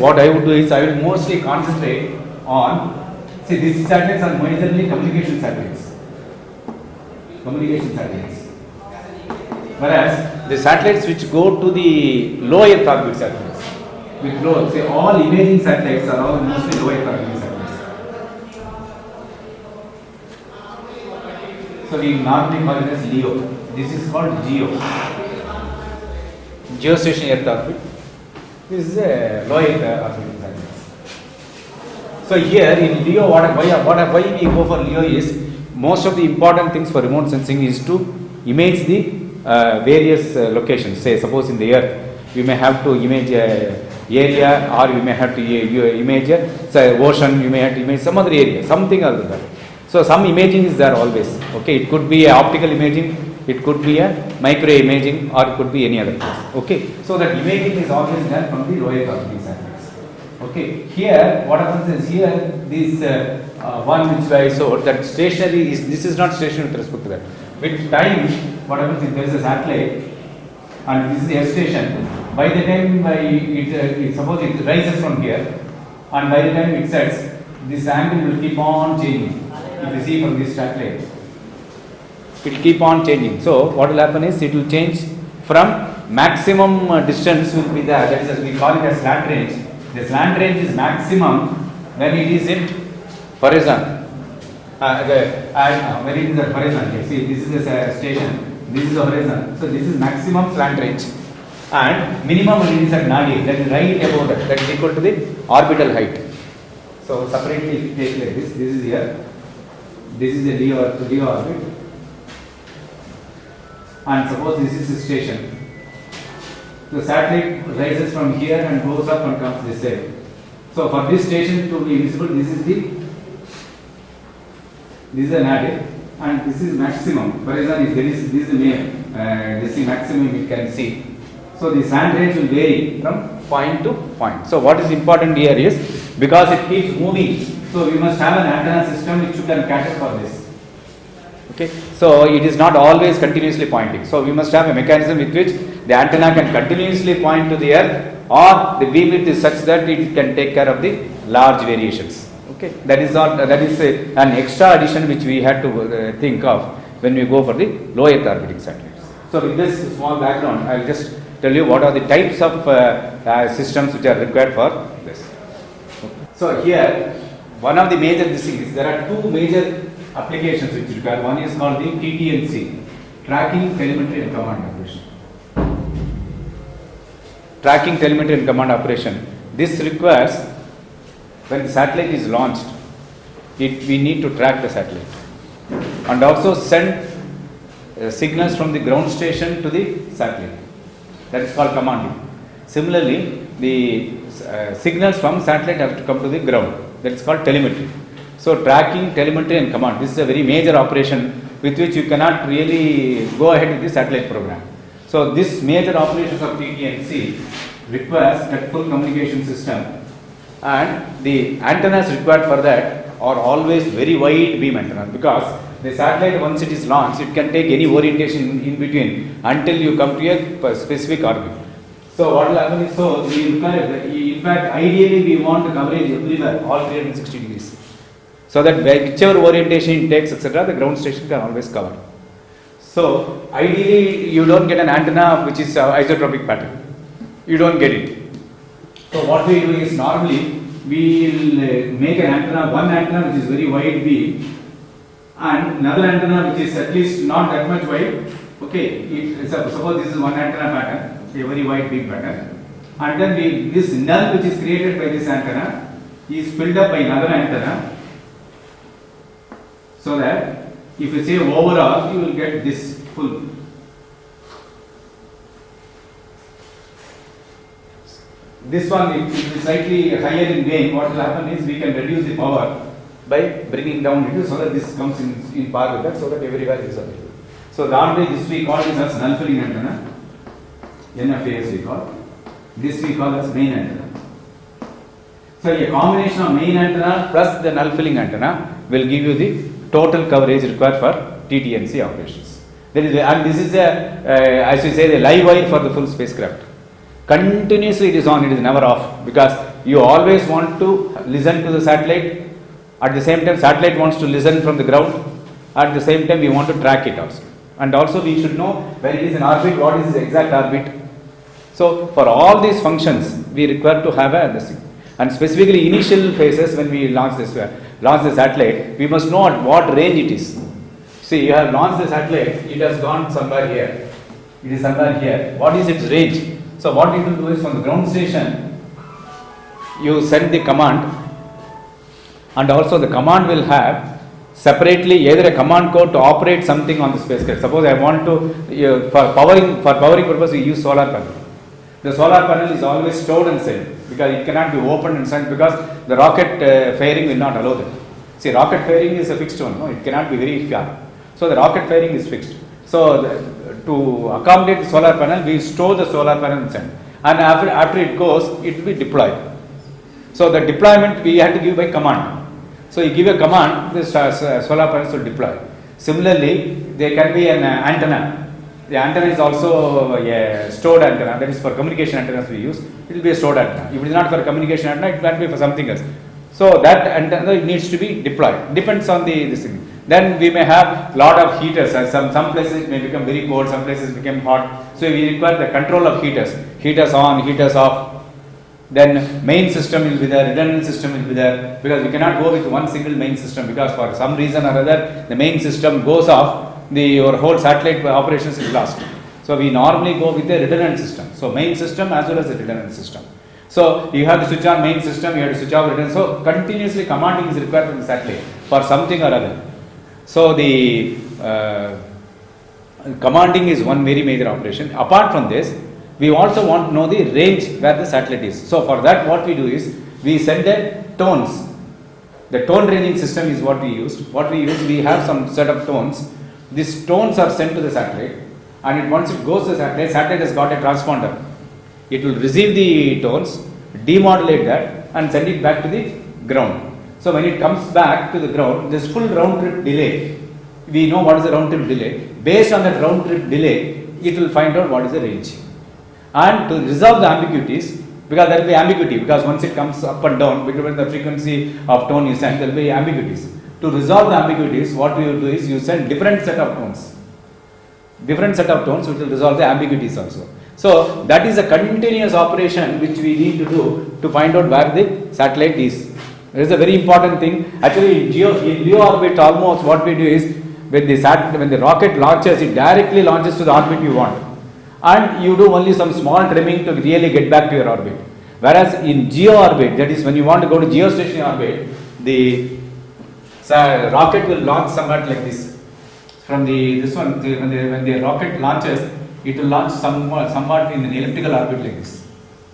what I would do is I will mostly concentrate on, see, these satellites are majorly communication satellites. Whereas the satellites which go to the low Earth orbit satellites, with low, say all imaging satellites are all mostly low Earth orbit satellites. So we normally call it as LEO. This is called GEO. Geostationary Earth orbit. This is a low Earth orbit satellites. So here in LEO, why we go for LEO is, most of the important things for remote sensing is to image the various locations. Say suppose in the Earth, you may have to image area, or you may have to image say ocean, you may have to image some other area, something other than that. So some imaging is there always. Okay, it could be a optical imaging, it could be a micro imaging, or it could be any other place. Okay, so that imaging is always done from the lower orbiting satellites. Okay, here what happens is, here this one which I showed, that stationary is, this is not stationary with respect to that. With time, what happens is, there is a satellite and this is the Earth station. By the time suppose it rises from here, and by the time it sets, this angle will keep on changing. If you see from this satellite, it will keep on changing. So what will happen is, it will change from maximum distance will be there. That is, as we call it as slant range. The slant range is maximum when it is in horizon. When it is at horizon, you see, this is a station, this is a horizon. So this is maximum slant range, and minimum when it is at nadir, that is right above that is equal to the orbital height. So separately take like this. This is here. This is the LEO orbit, and suppose this is the station. The satellite rises from here and goes up and comes this side. So for this station to be visible, this is a nadir, and this is maximum. For example, this is the main, this is maximum you can see. So the slant range will vary from point to point. So what is important here is, because it keeps moving, so we must have an antenna system which can cater for this. Okay, so it is not always continuously pointing. So we must have a mechanism with which the antenna can continuously point to the Earth, or the beamwidth is such that it can take care of the large variations. Okay, that is all. That is an extra addition which we had to think of when we go for the low Earth orbiting satellites. So with this small background, I will just tell you what are the types of systems which are required for this. Okay. So here, one of the major things is, there are two major applications which require. One is called the TTNC, Tracking, Telemetry and Command Operation. Tracking, Telemetry and Command Operation. This requires, when the satellite is launched, we need to track the satellite and also send signals from the ground station to the satellite. That is called commanding. Similarly, the signals from satellite have to come to the ground. That is called telemetry. So tracking, telemetry and command, this is a very major operation with which you cannot really go ahead with the satellite program. So this major operations of TTNC requires that full communication system, and the antennas required for that are always very wide beam antennas, because the satellite, once it is launched, it can take any orientation in between until you come to a specific orbit. So what will happen is, so we require, in fact ideally we want coverage everywhere, all 360 degrees, so that whichever orientation it takes, etc., the ground station can always cover. So ideally you don't get an antenna which is isotropic pattern. You don't get it. So what we do is, normally we will make an antenna, one antenna which is very wide beam, and another antenna which is at least not that much wide. Okay, suppose this is one antenna pattern, a very wide beam pattern, and then this null which is created by this antenna is filled up by another antenna, so that if you say overall, you will get this full. This one, if it is slightly higher in gain, what will happen is, we can reduce the power by bringing down it, so that this comes in par with that, so that everywhere it is available. So normally this we call this as null filling antenna, NFAS we call. This we call as main antenna. So a combination of main antenna plus the null filling antenna will give you the total coverage required for TTNC operations. And this is as we say, the live wire for the full spacecraft. Continuously it is on, it is never off, because you always want to listen to the satellite. At the same time, satellite wants to listen from the ground. At the same time, we want to track it also. And also we should know when it is in orbit, what is the exact orbit. So for all these functions, we require to have a this thing. And specifically initial phases when we launch the satellite, we must know at what range it is. See, you have launched the satellite, it has gone somewhere here. It is somewhere here. What is its range? So what we will do is from the ground station, you send the command, and also the command will have separately either a command code to operate something on the spacecraft. Suppose I want to, for powering purpose, we use solar panel. The solar panel is always stored and sent because it cannot be opened and sent because the rocket fairing will not allow that. See, rocket fairing is a fixed one, no? It cannot be very far. So the rocket fairing is fixed. So to accommodate the solar panel, we store the solar panel and send. And after it goes, it will be deployed. So the deployment we have to give by command. So you give a command, the solar panels will deploy. Similarly, there can be an antenna. The antenna is also a stored antenna, that is for communication antennas we use. It will be a stored antenna. If it is not for communication antenna, it can be for something else. So that antenna needs to be deployed. Depends on this thing. Then we may have lot of heaters. Some places it may become very cold, some places become hot. So we require the control of heaters. Heaters on, heaters off. Then main system will be there, redundant system will be there, because we cannot go with one single main system, because for some reason or other the main system goes off, your whole satellite operations is lost. So we normally go with a redundant system. So main system as well as the redundant system. So you have to switch on main system, you have to switch off redundant. So continuously commanding is required from the satellite for something or other. So the commanding is one very major operation. Apart from this, we also want to know the range where the satellite is. So for that what we do is, we send the tones. The tone ranging system is what we used. What we use, we have some set of tones. These tones are sent to the satellite, and once it goes to the satellite has got a transponder. It will receive the tones, demodulate that and send it back to the ground. So when it comes back to the ground, this full round trip delay, we know what is the round trip delay. Based on that round trip delay, it will find out what is the range. And to resolve the ambiguities, because there will be ambiguity, because once it comes up and down, between the frequency of tone you send, there will be ambiguities. To resolve the ambiguities, what we will do is, you send different set of tones. Different set of tones which will resolve the ambiguities also. So that is a continuous operation which we need to do to find out where the satellite is. This is a very important thing. Actually, in LEO orbit, almost what we do is, when the rocket launches, it directly launches to the orbit you want. And you do only some small trimming to really get back to your orbit. Whereas in geo orbit, that is when you want to go to geostationary orbit, the rocket will launch somewhat like this. From when the rocket launches, it will launch somewhat in an elliptical orbit like this.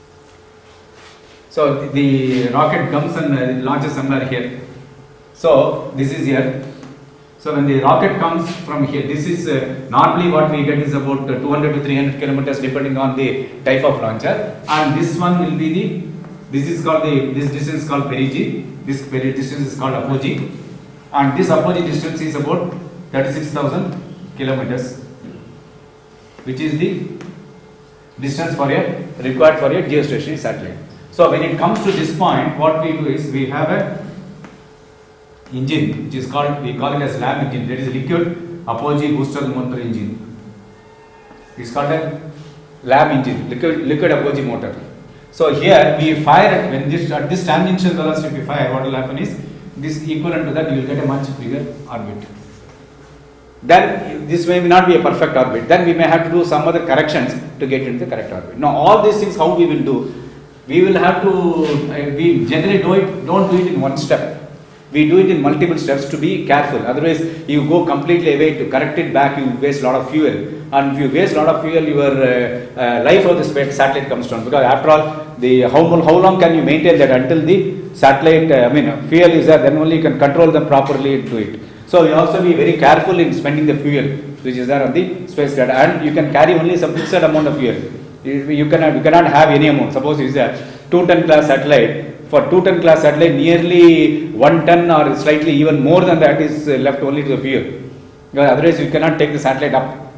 So the rocket comes and launches somewhere here. So this is here. So when the rocket comes from here, this is normally what we get is about 200 to 300 kilometers depending on the type of launcher, and this one will be this distance is called perigee, this distance is called apogee, and this apogee distance is about 36,000 kilometers, which is the distance required for a geostationary satellite. So when it comes to this point, what we do is, we have a engine which is called, we call it as LAB engine, that is liquid apogee booster motor engine. It's called a LAB engine, liquid apogee motor. So here we fire at this tangential velocity we fire, what will happen is, this equivalent to that you will get a much bigger orbit. Then this may not be a perfect orbit, then we may have to do some other corrections to get into the correct orbit. Now all these things how we will do, we will have to, we generally don't do it in one step. We do it in multiple steps to be careful. Otherwise, you go completely away to correct it back, you waste a lot of fuel. And if you waste a lot of fuel, your life of the satellite comes down. Because after all, how long can you maintain that until the satellite, fuel is there, then only you can control them properly into it. So you also be very careful in spending the fuel which is there on the spacecraft, and you can carry only some fixed amount of fuel. You cannot have any amount. Suppose it is a 2-ton class satellite. For 2-ton class satellite, nearly 1 ton or slightly even more than that is left only to the fuel. Because otherwise you cannot take the satellite up.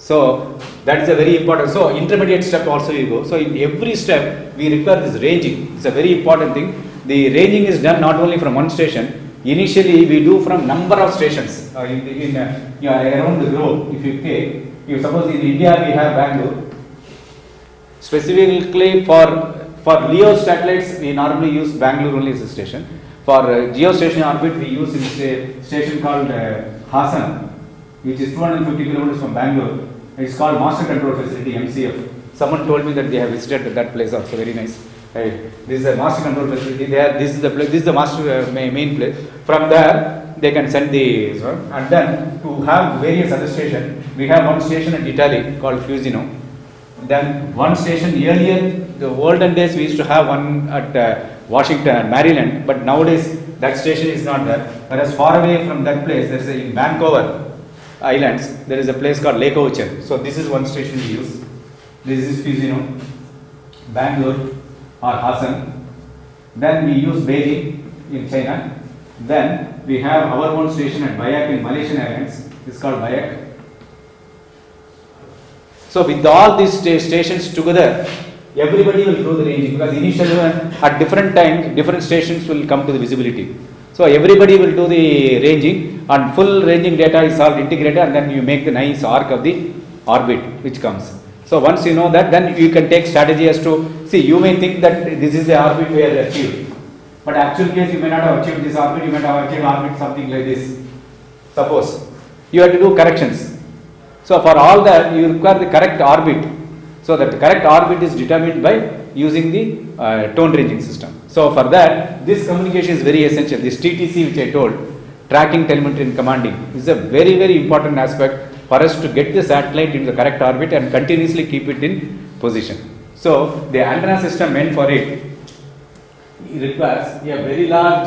So that is a very important. So intermediate step also you go. So in every step we require this ranging. It's a very important thing. The ranging is done not only from one station. Initially we do from number of stations around the globe. If you take, you suppose in India we have Bangalore. Specifically for LEO satellites we normally use Bangalore only as a station. For geostationary orbit we use a station called Hassan, which is 250 kilometers from Bangalore. It's called Master Control Facility, MCF. Someone told me that they have visited that place also, very nice. This is a Master Control Facility. This is the place, this is the master main place. From there, they can send the, and then to have various other stations, we have one station at Italy called Fusino. Then one station earlier, the olden days we used to have one at Washington, Maryland, but nowadays that station is not there. Whereas far away from that place, there is in Vancouver Islands, there is a place called Lake Ocean. So this is one station we use. This is Fusino, Bangalore or Hassan. Then we use Beijing in China. Then we have our own station at Biak in Malaysian Islands. It's called Biak. So with all these stations together, everybody will do the ranging, because initially at different times, different stations will come to the visibility. So everybody will do the ranging, and full ranging data is all integrated, and then you make the nice arc of the orbit which comes. So once you know that, then you can take strategy as to, see, you may think that this is the orbit we have achieved, but actual case you may not have achieved this orbit, you may have achieved orbit something like this. Suppose you have to do corrections. So for all that you require the correct orbit. So that the correct orbit is determined by using the tone ranging system. So for that, this communication is very essential. This TTC which I told, tracking, telemetry and commanding, is a very, very important aspect for us to get the satellite into the correct orbit and continuously keep it in position. So the antenna system meant for it requires a very large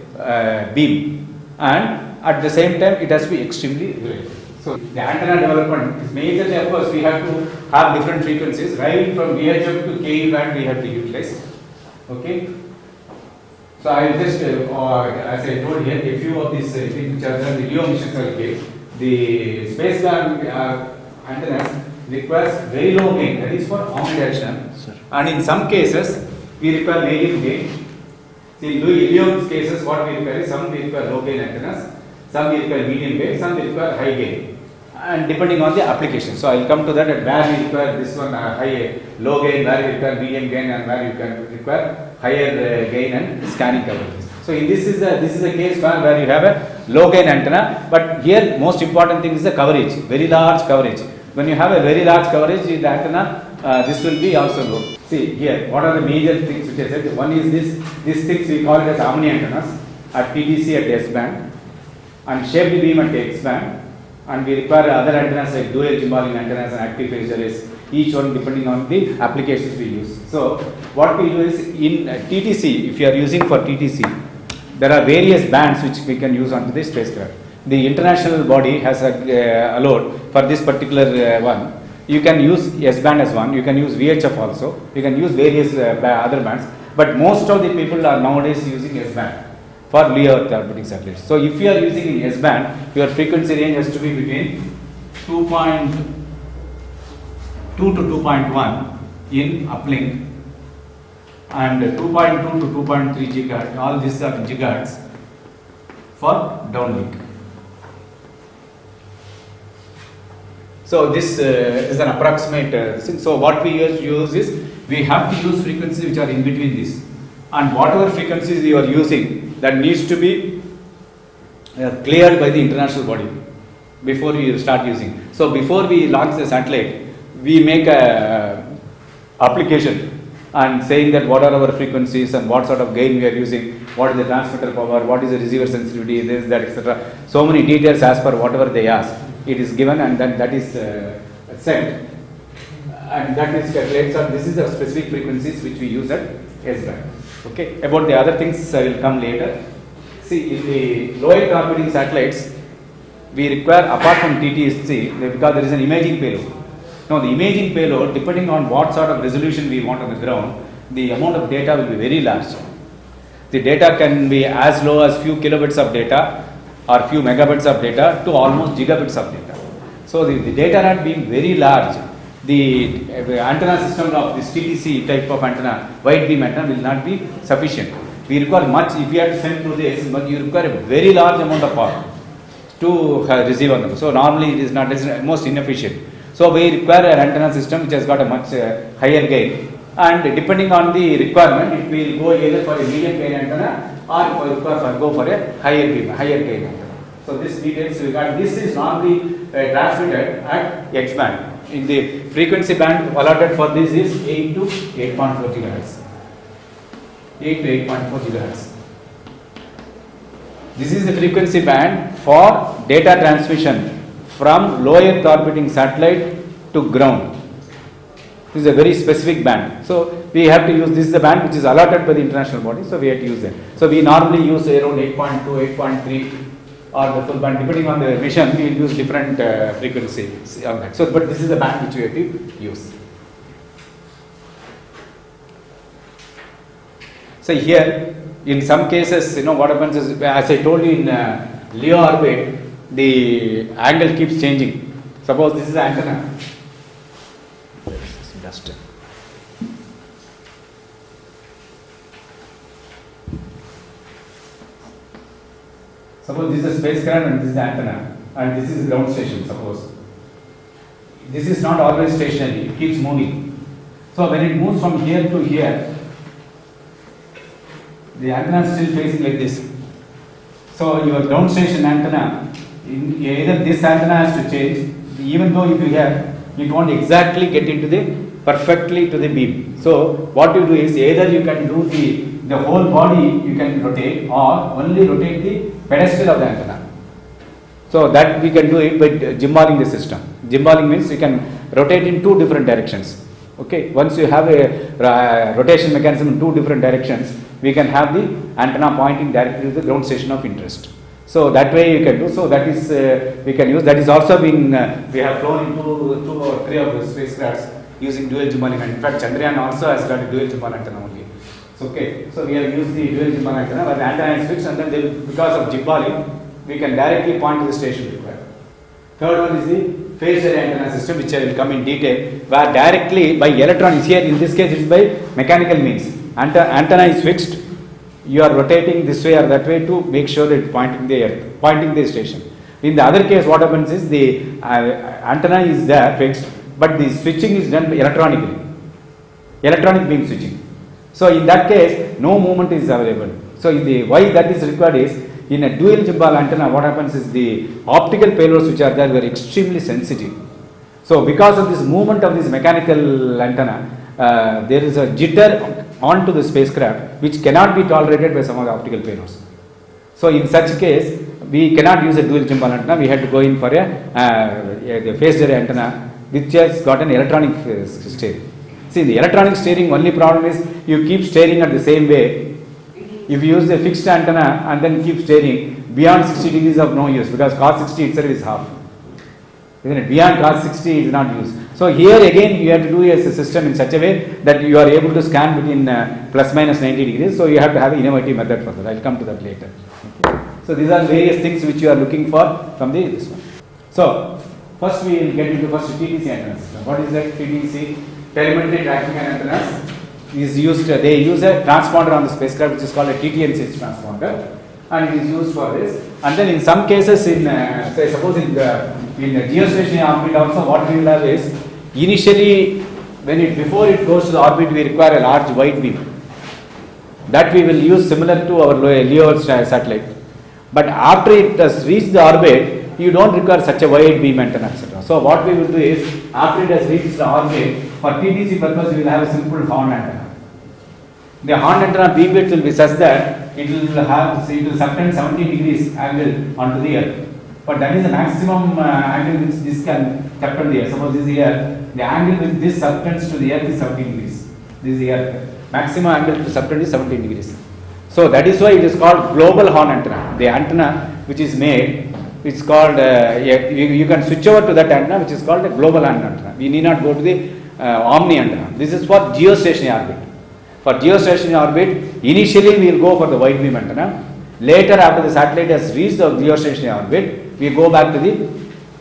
beam, and at the same time it has to be extremely reliable. So the antenna development is majorly, of course, we have to have different frequencies, right from VHF to KU band we have to utilize. Okay. So I will just, as I told here, a few of these things which are the LEO missions are okay. The space band antennas requires very low gain, that is for omnidirectional. And in some cases, we require medium gain. See, in LEO cases, what we require is some we require low gain antennas, some we require medium gain, some we require high gain, and depending on the application. So I will come to that, at where we require this one low gain, where we require medium gain, and where you can require higher gain and scanning coverage. So in this is a case where you have a low gain antenna, but here most important thing is the coverage, very large coverage. When you have a very large coverage in the antenna, this will be also low. See here, what are the major things which I said? One is these things we call it as omni antennas at TTC at S band, and shaped beam at X band, and we require other antennas like dual gimballing antennas and active phase arrays, each one depending on the applications we use. So what we do is in TTC, if you are using for TTC, there are various bands which we can use onto the spacecraft. The international body has allowed for this particular one. You can use S band as one, you can use VHF also, you can use various other bands, but most of the people are nowadays using S band for LEO orbiting satellites. So if you are using in S band, your frequency range has to be between 2.2 to 2.1 in uplink, and 2.2 to 2.3 gigahertz, all these are gigahertz for downlink. So this is an approximate thing. So what we use is, we have to use frequencies which are in between this, and whatever frequencies you are using, that needs to be cleared by the international body before you start using. So before we launch the satellite, we make a application and saying that what are our frequencies and what sort of gain we are using, what is the transmitter power, what is the receiver sensitivity, this, that, etc. So many details as per whatever they ask. It is given, and then that is sent, and that is calculated. So this is the specific frequencies which we use at S band. Okay. About the other things I will come later. See, in the low Earth orbiting satellites, we require, apart from TTSC, because there is an imaging payload. Now the imaging payload, depending on what sort of resolution we want on the ground, the amount of data will be very large. The data can be as low as few kilobits of data or few megabits of data to almost gigabits of data. So the data rate being very large, the antenna system of this TTC type of antenna, wide beam antenna will not be sufficient. We require much, if you have to send through this, but you require a very large amount of power to receive on them. So normally it is not, it is most inefficient. So we require an antenna system which has got a much higher gain, and depending on the requirement, it will go either for a medium gain antenna or go for a higher gain antenna. So this details regarding this is normally transmitted at X band. In the frequency band allotted for this is 8 to 8.4 gigahertz. 8 to 8.4 gigahertz. This is the frequency band for data transmission from low Earth orbiting satellite to ground. This is a very specific band. So we have to use, this is the band which is allotted by the international body, so we have to use it. So we normally use around 8.2, 8.3 or the full band, depending on the mission, we will use different frequencies on that. So, but this is the band which we have to use. So here, in some cases, what happens is, as I told you in LEO orbit, the angle keeps changing. Suppose this is the antenna. Dust. Suppose this is a spacecraft and this is the antenna, and this is the ground station. Suppose this is not always stationary; it keeps moving. So when it moves from here to here, the antenna is still facing like this. So your ground station antenna, either this antenna has to change, even though if you have, it won't exactly get into the perfectly to the beam. So what you do is either you can do the whole body you can rotate, or only rotate the pedestal of the antenna. So that we can do it by gimballing the system. Gimballing means you can rotate in two different directions. Okay, once you have a rotation mechanism in two different directions, we can have the antenna pointing directly to the ground station of interest. So that way you can do. So that is we can use. That is also being we have flown into 2 or 3 of the spacecrafts using dual gimballing. In fact, Chandrayaan also has got a dual gimbal antenna only. So, okay, so we have used the dual gimbal antenna, where the antenna is fixed, and then because of gimballing, we can directly point to the station required. Third one is the phased array antenna system, which I will come in detail, where directly by electronics, here in this case it is by mechanical means. Antenna is fixed, you are rotating this way or that way to make sure that it pointing the earth, pointing the station. In the other case, what happens is the antenna is there fixed, but the switching is done electronically, electronic beam switching. So in that case, no movement is available. So why that is required is, in a dual gimbal antenna, what happens is the optical payloads which are there were extremely sensitive. So because of this movement of this mechanical antenna, there is a jitter onto the spacecraft which cannot be tolerated by some of the optical payloads. So in such case, we cannot use a dual gimbal antenna. We had to go in for the phased array antenna, which has got an electronic steering. See, the electronic steering only problem is you keep steering at the same way. If you use a fixed antenna and then keep steering, beyond 60 degrees of no use, because cos 60 itself is half. Isn't it? Beyond cos 60 is not used. So here again you have to do a system in such a way that you are able to scan between plus minus 90 degrees. So you have to have an innovative method for that. I will come to that later. Okay. So these are various things which you are looking for from this one. So first we will get into TTC antenna system. What is that TTC? Telemetry tracking antennas is used. They use a transponder on the spacecraft which is called a TTNCH transponder, and it is used for this. And then in some cases, in say suppose in geostationary orbit also, what we will have is initially before it goes to the orbit, we require a large wide beam that we will use similar to our LEO satellite. But after it has reached the orbit, you don't require such a wide beam antenna, etc. So what we will do is, after it has reached the orbit, for TTC purpose, we will have a simple horn antenna. The horn antenna beam width will be such that it will subtend 70 degrees angle onto the earth. But that is the maximum angle which this can subtend the earth. Suppose this is here, the angle which this subtends to the earth is 70 degrees. This is the earth. Maximum angle to subtend is 70 degrees. So that is why it is called global horn antenna. The antenna which is made, it's called, you can switch over to that antenna which is called a global horn antenna. We need not go to the omni antenna. This is for geostationary orbit. For geostationary orbit, initially we will go for the wide beam antenna. Later, after the satellite has reached the geostationary orbit, we go back to the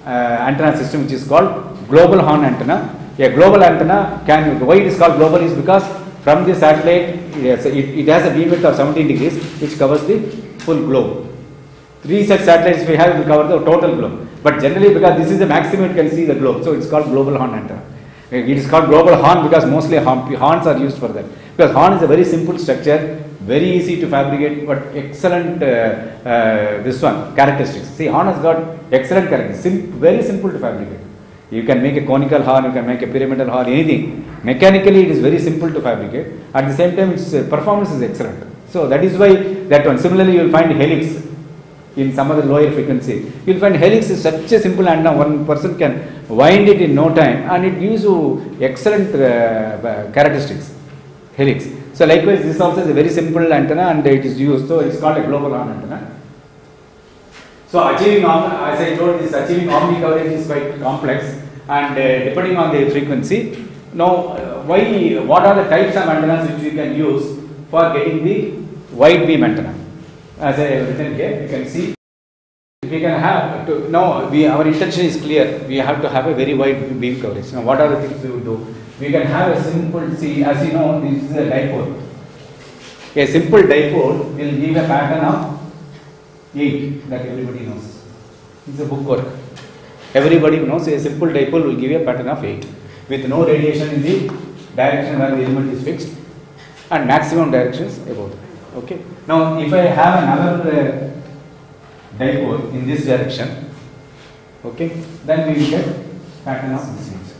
antenna system which is called global horn antenna. A global antenna can, why it is called global is because from the satellite it has a beam width of 17 degrees which covers the full globe. 3 such satellites we have will cover the total globe, but generally because this is the maximum it can see the globe, so it's called global horn antenna. It is called global horn because mostly horns are used for that, because horn is a very simple structure, very easy to fabricate, but excellent this one characteristics. See, horn has got excellent characteristics, very simple to fabricate. You can make a conical horn, you can make a pyramidal horn, anything. Mechanically it is very simple to fabricate. At the same time its performance is excellent. So that is why that one. Similarly you will find helix in some other lower frequency. You will find helix is such a simple antenna, one person can wind it in no time and it gives you excellent characteristics, helix. So likewise this also is a very simple antenna and it is used, so it is called a global horn antenna. So achieving, as I told, this achieving omni coverage is quite complex, and depending on the frequency. Now, what are the types of antennas which we can use for getting the wide beam antenna? As I have written here, you can see we can have our intention is clear. We have to have a very wide beam coverage. Now, what are the things we will do? We can have a simple, see, as you know, this is a dipole. A simple dipole will give a pattern of 8 that everybody knows. It's a book work. Everybody knows a simple dipole will give you a pattern of 8 with no radiation in the direction where the element is fixed and maximum directions about it. Okay. Now, if I have another dipole in this direction, okay, then we will get pattern of this nature.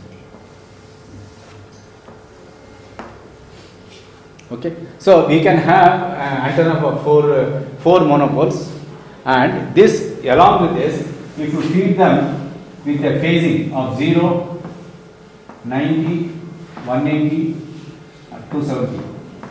Okay. So we can have an antenna for four monopoles. And this, along with this, if you feed them with a phasing of 0, 90, 180, 270,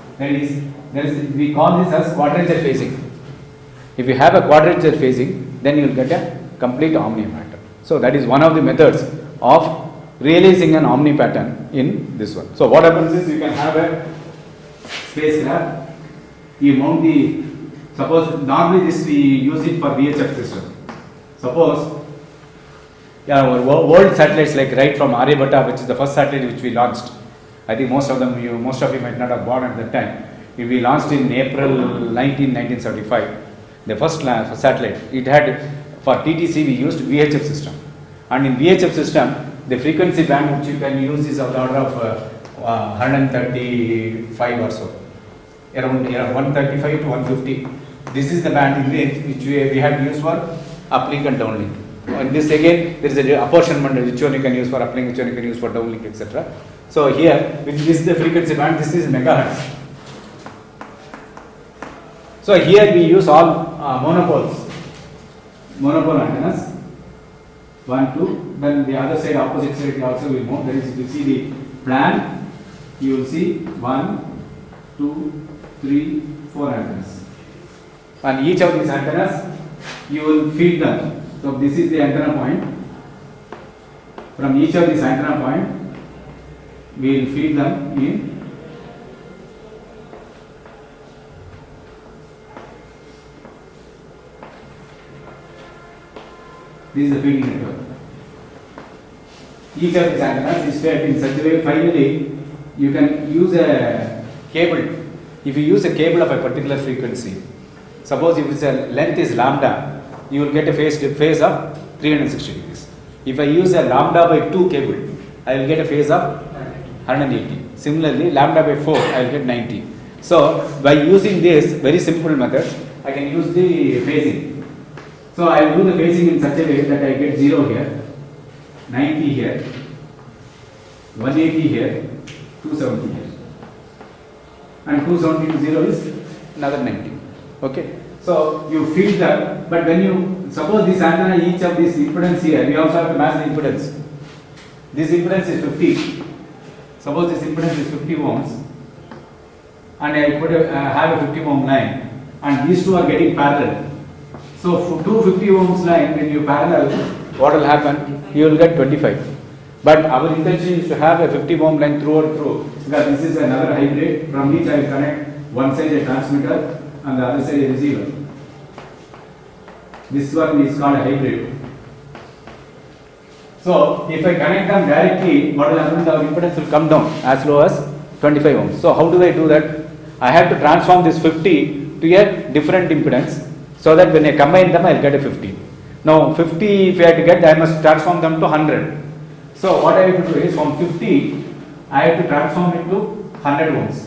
we call this as quadrature phasing. If you have a quadrature phasing, then you will get a complete omni pattern. So that is one of the methods of realizing an omni pattern in this one. So what happens is you can have a spacecraft, you mount the, suppose normally this we use it for VHF system. Suppose our world satellites, like right from Aryabhatta, which is the first satellite which we launched. I think most of you might not have born at that time. We launched in April 1975. The first satellite. It had, for TTC we used VHF system. And in VHF system, the frequency band which you can use is of the order of 135 or so. Around 135 to 150. This is the band in range which we have used for uplink and downlink. And this again, there is a apportionment which one you can use for uplink, which one you can use for downlink, etc. So here, this is the frequency band, this is megahertz. So here we use all monopole antennas, 1, 2, then the other side, opposite side also will move. That is, if you see the plan, you will see 1, 2, 3, 4 antennas. And each of these antennas, you will feed them. So this is the antenna point. From each of these antenna point, we will feed them in this is the feeding network. Each of these antennas is fed in such a way, finally you can use a cable. If you use a cable of a particular frequency, suppose if its length is lambda, you will get a phase of 360 degrees. If I use a lambda by 2 cable, I will get a phase of 180. Similarly, lambda by 4, I will get 90. So by using this very simple method, I can use the phasing. So I will do the phasing in such a way that I get 0 here, 90 here, 180 here, 270 here. And 270 to 0 is another 90. Okay. So you feed that, but when you suppose this antenna, each of this impedance here, we also have to match the impedance. This impedance is 50. Suppose this impedance is 50 ohms, and I have a 50 ohm line, and these two are getting parallel. So for 250 ohms line, when you parallel, what will happen? You will get 25. But our intention is to have a 50 ohm line through and through, because this is another hybrid. From which I will connect one side a transmitter and the other side a receiver. This one is called a hybrid. So if I connect them directly, what will happen? The impedance will come down as low as 25 ohms. So how do I do that? I have to transform this 50 to a different impedance, so that when I combine them, I will get a 50. Now 50, if I have to get, I must transform them to 100. So what I have to do is, from 50, I have to transform it to 100 ohms.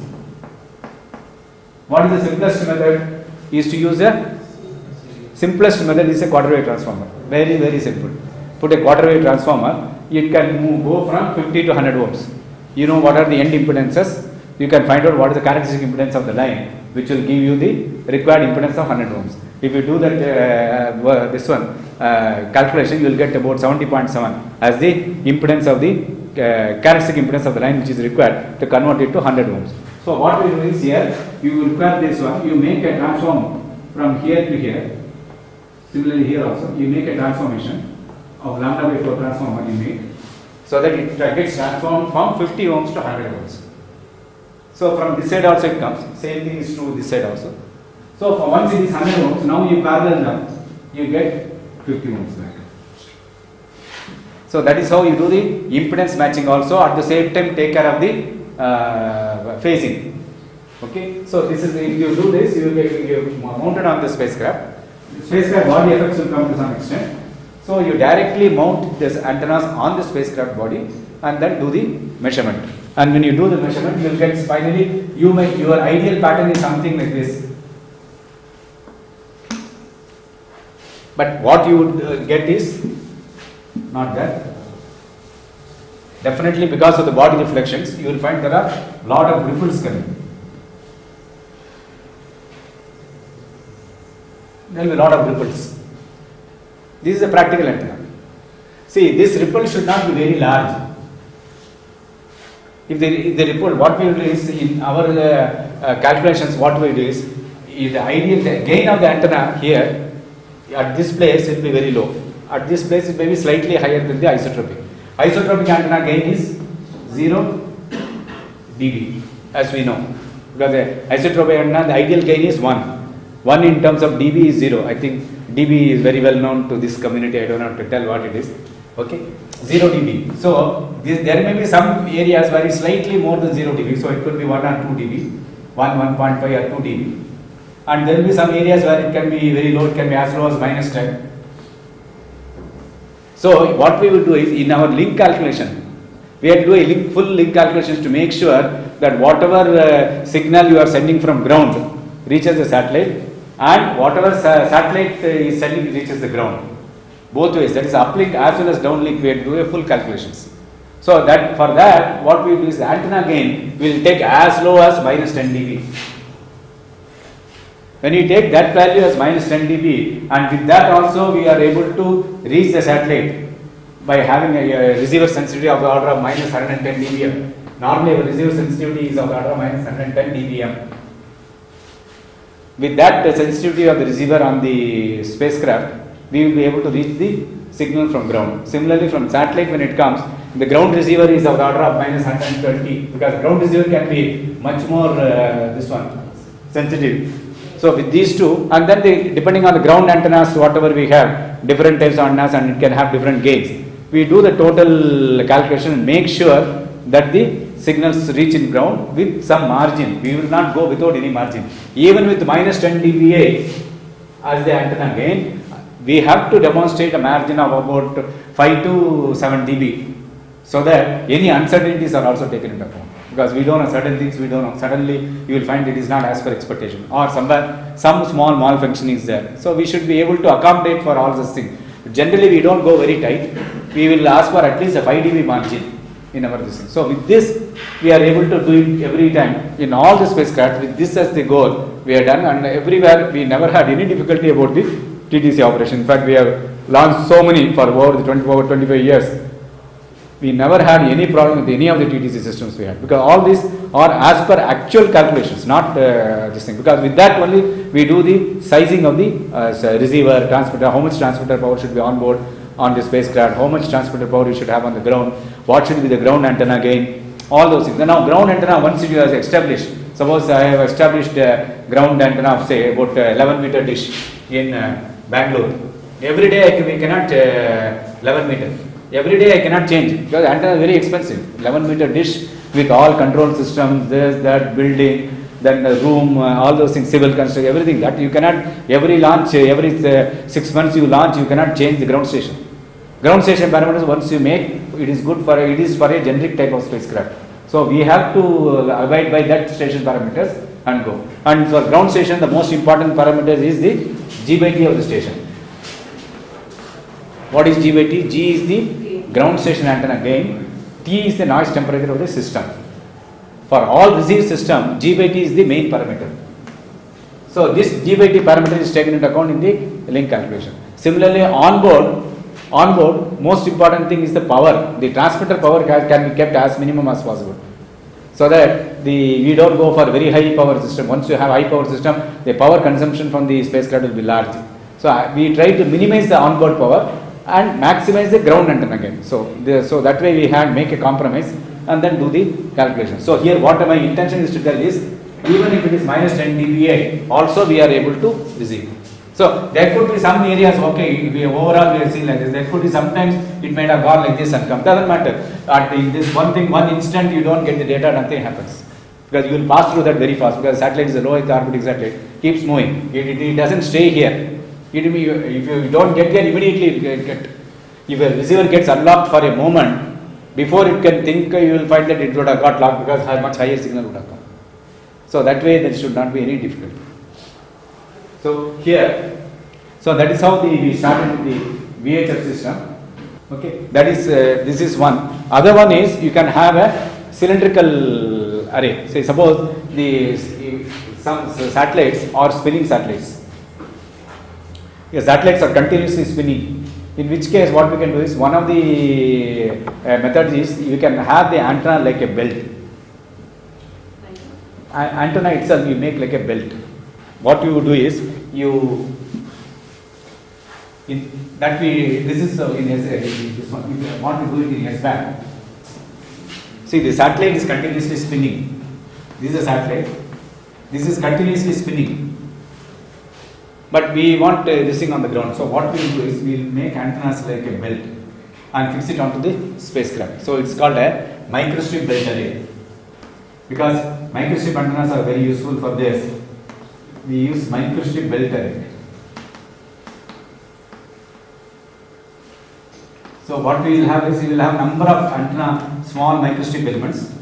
What is the simplest method? Is to use a simplest method is a quarter wave transformer. Very, very simple. Put a quarter wave transformer, it can go from 50 to 100 ohms. You know what are the end impedances. You can find out what is the characteristic impedance of the line, which will give you the required impedance of 100 ohms. If you do that calculation, you will get about 70.7 as the impedance of the characteristic impedance of the line, which is required to convert it to 100 ohms. So what we do is, here you require this one, you make a transform from here to here. Similarly here also, you make a transformation of lambda by 4 transformer you make, so that it gets transformed from 50 ohms to 100 ohms. So from this side also it comes, same thing is true this side also. So for once it is 100 ohms, now you parallel them, you get 50 ohms back. So that is how you do the impedance matching also, at the same time take care of the phasing. Okay, so this is, if you do this, you get mounted on the spacecraft. The spacecraft body effects will come to some extent. So you directly mount this antennas on the spacecraft body and then do the measurement. And when you do the measurement, you will get finally, your ideal pattern is something like this. But what you would get is not that. Definitely, because of the body reflections, you will find there are a lot of ripples coming. There will be a lot of ripples. This is a practical antenna. See, this ripple should not be very large. If the ripple, what we will do is, in our calculations, what we do is the ideal gain of the antenna here at this place will be very low. At this place it may be slightly higher than the isotropic. Isotropic antenna gain is 0 dB, as we know. Because the isotropic antenna, the ideal gain is 1. 1 in terms of dB is 0. I think dB is very well known to this community. I don't have to tell what it is. Okay, 0 dB. So there may be some areas where it's slightly more than 0 dB. So it could be 1 or 2 dB, 1.5 or 2 dB. And there will be some areas where it can be very low. It can be as low as -10. So what we will do is, in our link calculation, we have to do a full link calculations to make sure that whatever signal you are sending from ground reaches the satellite, and whatever satellite is sending reaches the ground. Both ways, that is uplink as well as downlink, we have to do a full calculations. So that for that, what we do is the antenna gain will take as low as -10 dB. When you take that value as -10 dB, and with that also we are able to reach the satellite by having a receiver sensitivity of the order of -110 dBm. Normally our receiver sensitivity is of the order of -110 dBm. With that sensitivity of the receiver on the spacecraft, we will be able to reach the signal from ground. Similarly, from satellite, when it comes, the ground receiver is of the order of -120, because ground receiver can be much more sensitive. So with these two, and then depending on the ground antennas, whatever we have, different types of antennas, and it can have different gains. We do the total calculation and make sure that the signals reach in ground with some margin. We will not go without any margin. Even with -10 dBA as the antenna gain, we have to demonstrate a margin of about 5 to 7 dB, so that any uncertainties are also taken into account. Because we don't know certain things, we don't know. Suddenly you will find it is not as per expectation, or somewhere some small malfunction is there. So we should be able to accommodate for all these things. Generally we don't go very tight. We will ask for at least a 5 dB margin in our this thing. So with this we are able to do it every time in all the spacecraft. With this as the goal, we are done, and everywhere we never had any difficulty about the TTC operation. In fact, we have launched so many for over the 25 years. We never had any problem with any of the TTC systems we had, because all these are as per actual calculations, not this thing. Because with that only we do the sizing of the receiver, transmitter, how much transmitter power should be on board on the spacecraft, how much transmitter power you should have on the ground, what should be the ground antenna gain, all those things. Now ground antenna, once it is established, suppose I have established a ground antenna of say about 11 meter dish in Bangalore. Every day we cannot 11 meter. Every day I cannot change because antenna is very expensive. 11-meter dish with all control systems, this, that, building, then the room, all those things, civil construction, everything. That you cannot, every launch, every 6 months you launch, you cannot change the ground station. Ground station parameters, once you make, it is good for, it is for a generic type of spacecraft. So we have to abide by that station parameters and go. And for ground station, the most important parameters is the G by T of the station. What is G by T? G is the ground station antenna gain. T is the noise temperature of the system. For all receive system, G by T is the main parameter. So this G by T parameter is taken into account in the link calculation. Similarly, on board, most important thing is the power. The transmitter power can be kept as minimum as possible, so that we don't go for very high power system. Once you have high power system, the power consumption from the spacecraft will be large. So we try to minimize the onboard power and maximize the ground antenna gain. So that way we make a compromise and then do the calculation. So here what my intention is to tell is, even if it is minus 10 dBA, also we are able to receive. So there could be some areas, okay, overall we are seeing like this. There could be sometimes it might have gone like this and come. Doesn't matter. At this one instant you don't get the data, nothing happens. Because you will pass through that very fast, because satellite is a low Earth orbit satellite, keeps moving. It doesn't stay here. If you don't get here, immediately it will get. If a receiver gets unlocked for a moment, before it can think, you will find that it would have got locked because much higher signal would have come. So that way there should not be any difficulty. So here, so that is how we started with the VHF system. Okay, that is this is one. Other one is you can have a cylindrical array. Say suppose some satellites or spinning satellites. Yes, satellites are continuously spinning. In which case, what we can do is, one of the methods is you can have the antenna like a belt. Antenna itself you make like a belt. What you do is this is in this one. If you want to do it in S-band. See, the satellite is continuously spinning. This is a satellite. This is continuously spinning. But we want this thing on the ground. So what we will do is we will make antennas like a belt and fix it onto the spacecraft. So it's called a microstrip belt array. Because microstrip antennas are very useful for this, we use microstrip belt array. So what we will have is, we will have number of antenna small microstrip elements,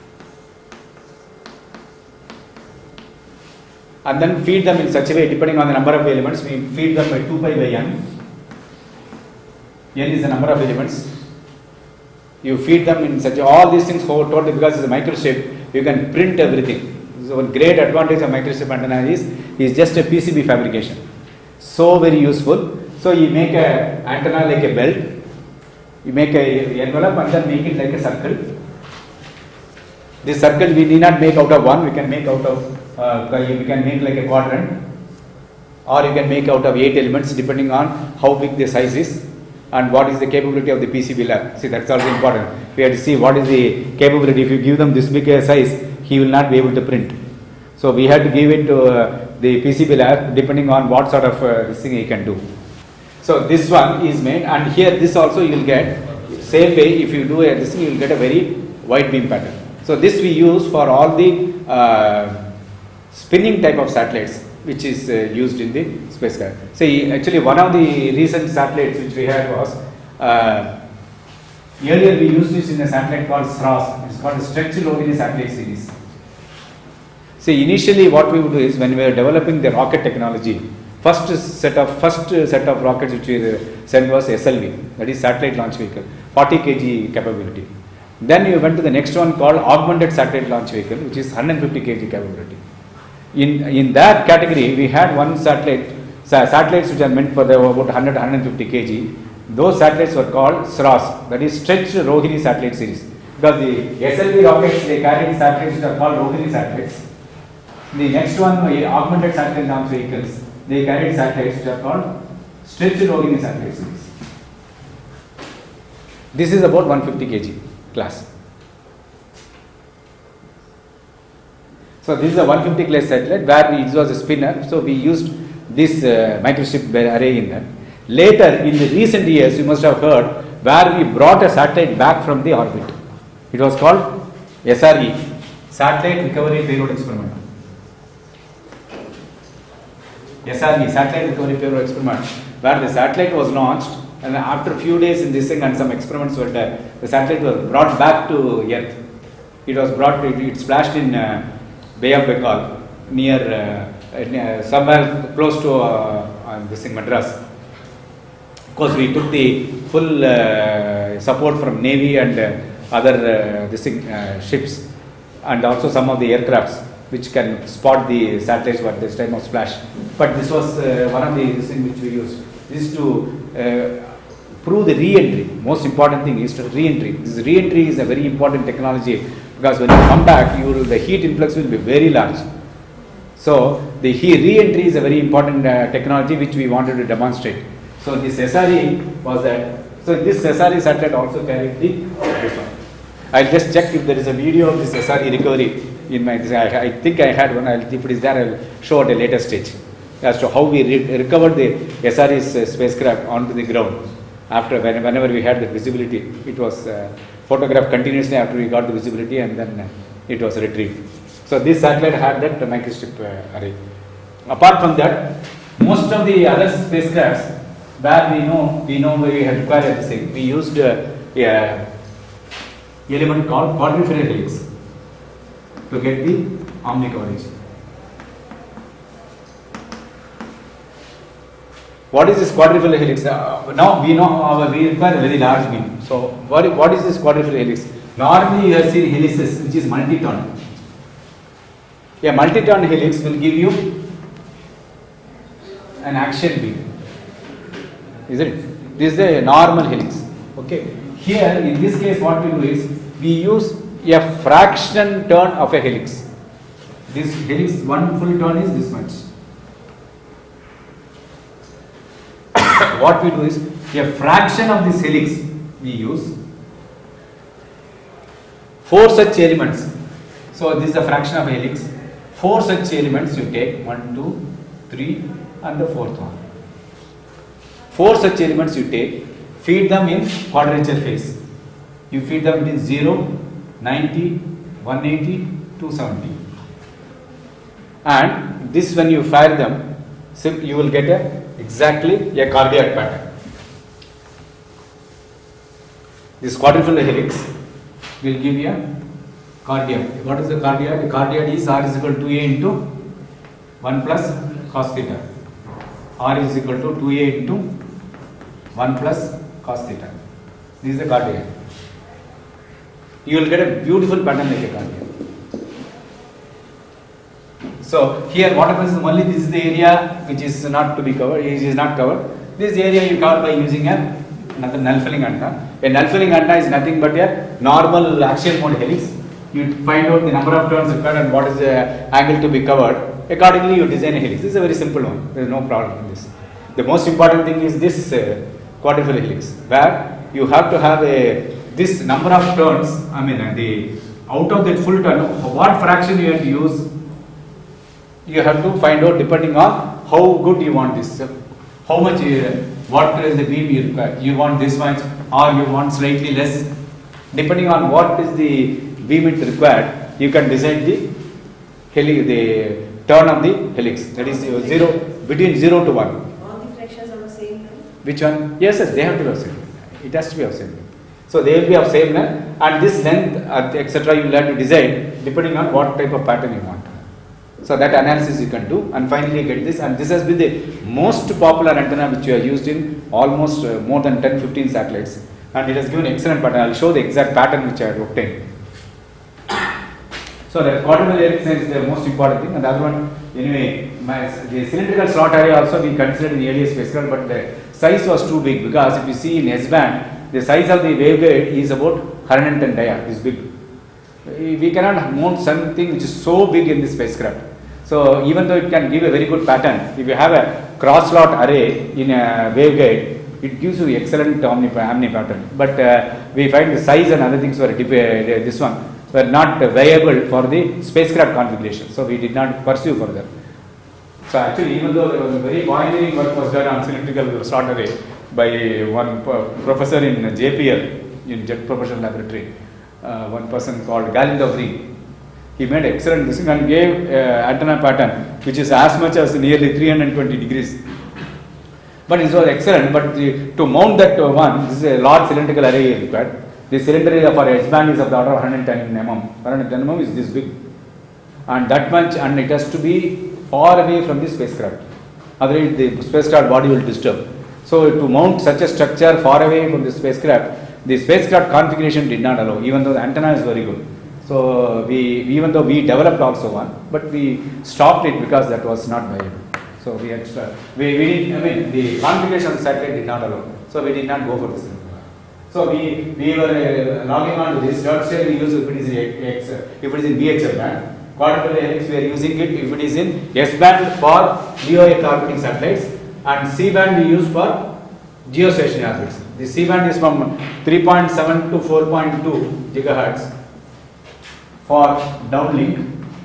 and then feed them in such a way, depending on the number of elements, we feed them by 2 pi by n. N is the number of elements. You feed them in such a, all these things totally, because it's a microstrip, you can print everything. So one great advantage of microstrip antenna is just a PCB fabrication. So very useful. So you make a antenna like a belt, you make a envelope and then make it like a circle. This circle we need not make out of one, we can make out of you can make like a quadrant, or you can make out of 8 elements depending on how big the size is and what is the capability of the PCB lab. See, that's also important. We have to see what is the capability. If you give them this big a size, he will not be able to print. So we have to give it to the PCB lab depending on what sort of this thing he can do. So this one is made, and here this also you will get same way. If you do this thing, you will get a very wide beam pattern. So this we use for all the spinning type of satellites which is used in the spacecraft. See, actually one of the recent satellites which we had was, earlier we used this in a satellite called SRAS. It's called a Stretched Rohini Satellite Series. See, initially what we would do is, when we were developing the rocket technology, first set of rockets which we sent was SLV, that is Satellite Launch Vehicle, 40 kg capability. Then we went to the next one called Augmented Satellite Launch Vehicle, which is 150 kg capability. In that category, we had one satellites which are meant for about 150 kg. Those satellites were called SRAS, that is Stretched Rohini Satellite Series. Because the SLV rockets, they carried satellites which are called Rohini satellites. The next one, Augmented Satellite Launch Vehicles, they carried satellites which are called Stretched Rohini Satellite Series. This is about 150 kg class. So this is a 150 class satellite where it was a spinner. So we used this microstrip array in that. Later, in the recent years, you must have heard where we brought a satellite back from the orbit. It was called SRE, Satellite Recovery Payload Experiment. SRE, Satellite Recovery Payload Experiment, where the satellite was launched, and after a few days in this thing and some experiments were done, the satellite was brought back to Earth. It was brought, it splashed in Bay of Bengal, near somewhere close to this thing, Madras. Of course, we took the full support from Navy and other ships, and also some of the aircrafts which can spot the satellites at this time of splash. But this was one of the things which we used. This is to prove the re-entry. Most important thing is to re-entry. This re-entry is a very important technology, because when you come back, the heat influx will be very large. So the re-entry is a very important technology which we wanted to demonstrate. So this SRE was that. So this SRE satellite also carried this one. I'll just check if there is a video of this SRE recovery in my. I think I had one. If it is there, I'll show at a later stage as to how we recovered the SRE's spacecraft onto the ground. After whenever we had the visibility, it was photographed continuously after we got the visibility, and then it was retrieved. So this satellite had that microstrip array. Apart from that, most of the other spacecrafts where we know we had required everything, we used element called quadrilateral helix to get the omni coverage. What is this quadrilateral helix? Now we know we require a very large beam. So what is this quadrilateral helix? Normally you have seen helices which is multi-ton. A multi-ton helix will give you an axial beam. Isn't it? This is a normal helix. Okay. Here in this case what we do is we use a fraction turn of a helix. This helix, one full turn is this much. What we do is a fraction of this helix we use. 4 such elements. So this is a fraction of a helix. 4 such elements you take, 1, 2, 3 and the 4th one. 4 such elements you take, feed them in quadrature phase. You feed them in 0, 90, 180, 270. And this when you fire them, you will get exactly a cardiac pattern. This quadrilateral helix will give you a cardiac. What is the cardiac? The cardiac is R is equal to 2A into 1 plus cos theta. R is equal to 2A into 1 plus cos theta. This is the cardiac. You will get a beautiful pattern like a cardiac. So here what happens is only this is the area which is not to be covered, it is not covered. This area you cover by using another null-filling antenna. A null-filling antenna is nothing but a normal axial mode helix. You find out the number of turns required and what is the angle to be covered. Accordingly you design a helix. This is a very simple one. There is no problem in this. The most important thing is this quadrilateral helix, where you have to have this number of turns. I mean out of that full turn, what fraction you have to use, you have to find out depending on how good you want this, how much, what is the beam you require. You want this much or you want slightly less. Depending on what is the beam it required, you can design the turn of the helix. That is between 0 to 1. All the fractions are the same length? Which one? Yes, they have to be of same length. It has to be of same length. So they will be of same length, and this length etc. you will have to design depending on what type of pattern you want. So that analysis you can do and finally get this, and this has been the most popular antenna which you are used in almost more than 10-15 satellites, and it has given excellent pattern. I will show the exact pattern which I have obtained. So the quadrilateral helix is the most important thing, and the other one anyway, the cylindrical slot array also we considered in the earlier spacecraft, but the size was too big, because if you see in S-band, the size of the waveguide is about 110 dia, is big. We cannot mount something which is so big in this spacecraft. So even though it can give a very good pattern, if you have a cross slot array in a waveguide, it gives you excellent omni pattern. But we find the size and other things were this one were not viable for the spacecraft configuration. So we did not pursue further. So actually, even though there was a very pioneering work was done on cylindrical slot array, by one professor in JPL, in Jet Propulsion Laboratory, one person called Galindo Green. He made excellent this and gave antenna pattern which is as much as nearly 320 degrees. But it was excellent, but to mount that one, this is a large cylindrical array required. The cylinder area for S-band is of the order of 110 mm. 110 mm is this big. And that much, and it has to be far away from the spacecraft. Otherwise the spacecraft body will disturb. So to mount such a structure far away from the spacecraft configuration did not allow, even though the antenna is very good. So even though we developed also one, but we stopped it because that was not viable. So we had the configuration of the satellite did not allow. So we did not go for this. So we were logging on to this. Third stage we use if it is in VHF band. Quadrupole helix we are using it if it is in S band for LEO orbiting satellites, and C band we use for geostationary orbits. The C band is from 3.7 to 4.2 gigahertz for downlink,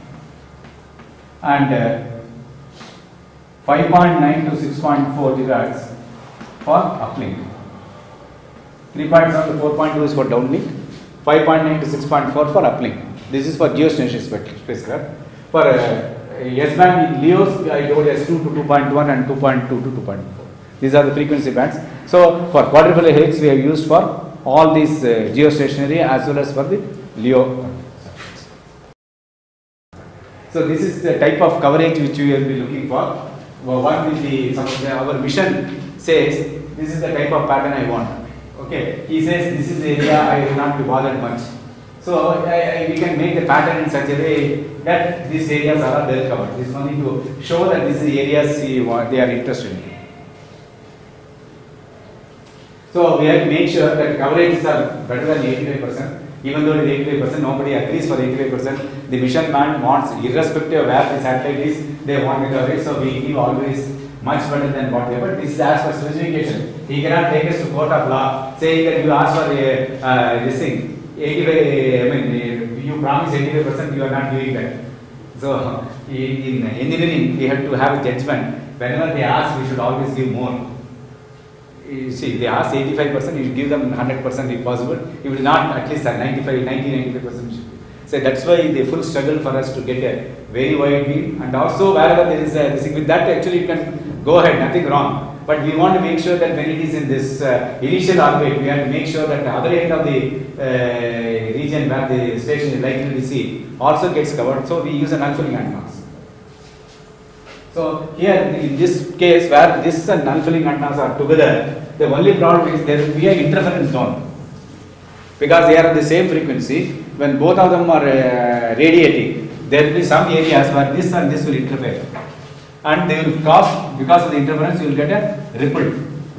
and 5.9 to 6.4 gigahertz for uplink. 3.7 to 4.2 is for downlink, 5.9 to 6.4 for uplink. This is for geostationary spacecraft. For S band in LEOs, I told S2 to 2.1 and 2.2 to 2.4. These are the frequency bands. So for quadrupole helix, we have used for all these geostationary as well as for the LEO. So this is the type of coverage which we will be looking for. What will our mission says, this is the type of pattern I want. Okay, he says this is the area I will not be bothered much. So we can make the pattern in such a way that these areas are well covered. This is only to show that these areas they are interested in. So we have to make sure that coverages are better than 85%. Even though it is 85%, nobody agrees for 85%. The mission man wants, irrespective of where the satellite is, they want the coverage. So we give always much better than what they. But this is as per specification. He cannot take us to court of law, saying that you ask for this thing. 85, you promise 85%, you are not doing that. So in engineering, we have to have a judgment. Whenever they ask, we should always give more. You see, they ask 85%, you should give them 100% if possible. If it is not, at least 95%. So that's why the full struggle for us to get a very wide beam, and also wherever there is this thing, with that actually you can go ahead, nothing wrong. But we want to make sure that when it is in this initial orbit, we have to make sure that the other end of the region where the station is likely to be seen also gets covered. So we use an unfilling antennas. So here in this case where this and unfilling antennas are together, the only problem is there will be an interference zone, because they are at the same frequency. When both of them are radiating, there will be some areas where this and this will interfere, and they will cause, because of the interference, you will get a ripple.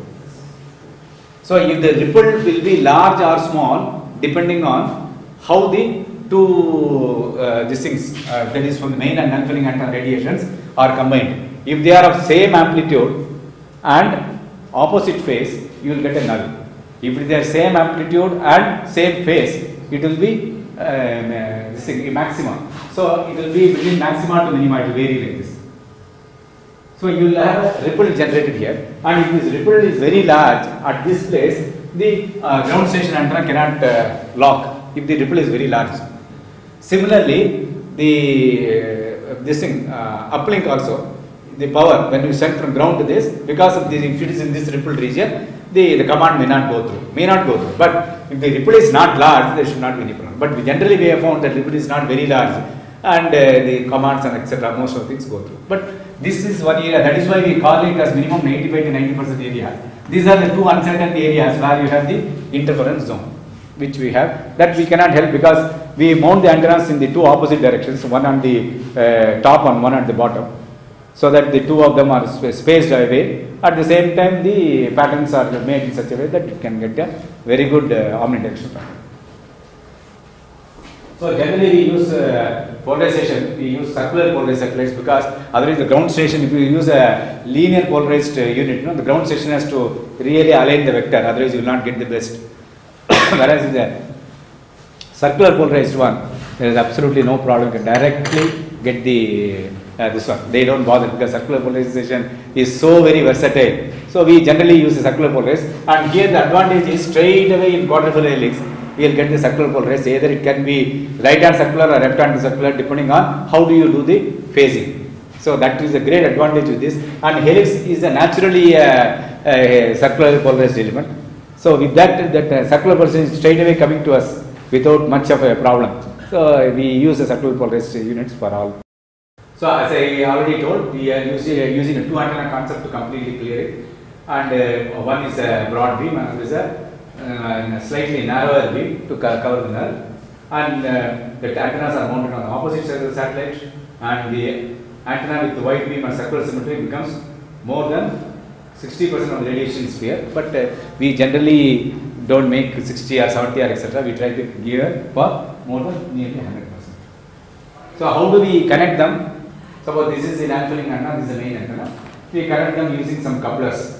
So if the ripple will be large or small depending on how the two these things, that is from the main and unfilling antenna radiations, are combined. If they are of same amplitude and opposite phase, you will get a null. If they are same amplitude and same phase, it will be this thing, maxima. So it will be between maxima to minima, it will vary like this. So you will have a ripple generated here, and if this ripple is very large at this place, the ground station antenna cannot lock if the ripple is very large. Similarly, this thing uplink also, the power when you send from ground to this, because of this, if it is in this ripple region, the command may not go through. But if the ripple is not large, there should not be any problem. But generally we have found that ripple is not very large, and the commands and etc. most of things go through. But this is one area, that is why we call it as minimum 85 to 90% area. These are the two uncertain areas where you have the interference zone, which we have, that we cannot help because we mount the antennas in the two opposite directions, one on the top and one at the bottom, so that the two of them are spaced away. At the same time, the patterns are made in such a way that it can get a very good omnidirectional pattern. So generally we use polarization, we use circular polarized satellites, because otherwise the ground station, if you use a linear polarized unit, the ground station has to really align the vector, otherwise you will not get the best. Whereas in the circular polarized one, there is absolutely no problem, you can directly get the this one. They don't bother because circular polarization is so very versatile. So we generally use the circular polaris, and here the advantage is straight away in quadrilateral helix we will get the circular polaris. Either it can be right hand circular or left hand circular depending on how do you do the phasing. So that is a great advantage with this, and helix is a naturally circular polarized element. So with that circular polarization is straight away coming to us without much of a problem. So we use the circular polarized units for all. So as I already told, we are using a two antenna concept to completely clear it, and one is a broad beam, and another is a slightly narrower beam to cover the null, and the antennas are mounted on the opposite side of the satellite, and the antenna with the wide beam and circular symmetry becomes more than 60% of the radiation sphere, but we generally don't make 60 or 70 or etc. We try to give for more than nearly 100%. So how do we connect them? Suppose this is the non-filling antenna, this is the main antenna. We connect them using some couplers.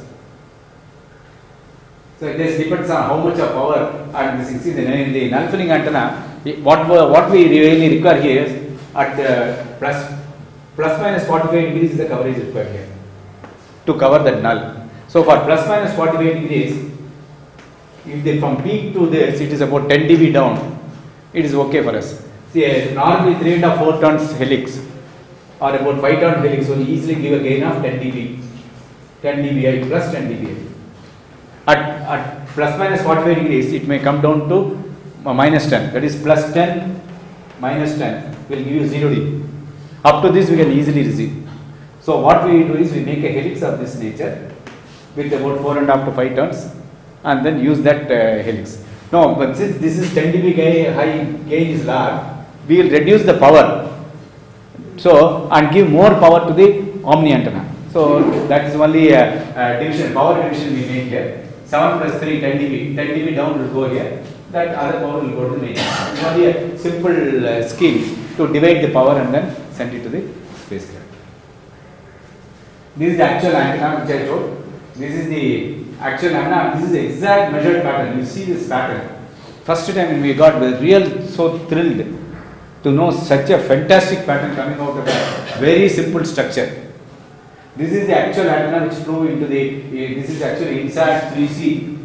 So this depends on how much of power and this is in the non-filling antenna. What we really require here is at plus minus 45 degrees is the coverage required here to cover that null. So for plus minus 45 degrees, if they from peak to this it is about 10 dB down, it is okay for us. See, normally 3 and 4 turns helix or about 5 turn helix will easily give a gain of 10 dB, 10 dBi plus 10 dBi. At plus minus 45 degrees, it may come down to minus 10. That is plus 10 minus 10 will give you 0 dB. Up to this we can easily receive. So what we do is we make a helix of this nature with about 4.5 to 5 turns, and then use that helix. No, but since this is 10 dB high gain is large, we will reduce the power. So and give more power to the omni antenna. So that is only a division, power division we make here. 7 plus 3, 10 dB. 10 dB down will go here. That other power will go to the main. It is only a simple scheme to divide the power and then send it to the spacecraft. This is the actual antenna which I told. This is the actual antenna. This is the exact measured pattern. You see this pattern. First time when we got so thrilled to know such a fantastic pattern coming out of a very simple structure. This is the actual antenna which flew into this is actually INSAT 3C.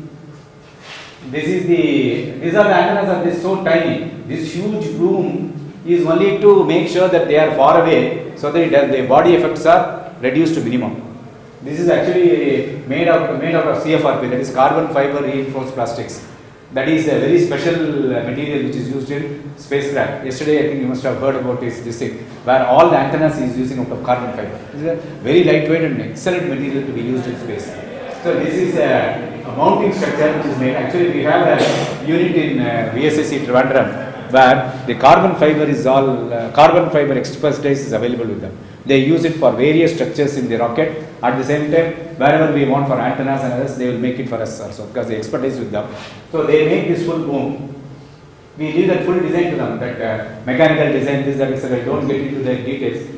These are the antennas are this so tiny. This huge boom is only to make sure that they are far away so that the body effects are reduced to minimum. This is actually made out of CFRP, that is carbon fiber reinforced plastics. That is a very special material which is used in spacecraft. Yesterday I think you must have heard about this thing, where all the antennas is using out of carbon fiber. This is a very lightweight and excellent material to be used in space. So this is a mounting structure which is made. Actually we have a unit in VSSC Trivandrum where the carbon fiber is all, carbon fiber expertise is available with them. They use it for various structures in the rocket. At the same time, wherever we want for antennas and others, they will make it for us also because the expertise with them. So they make this full boom. We leave that full design to them, that mechanical design, this, that, etc. Don't get into the details.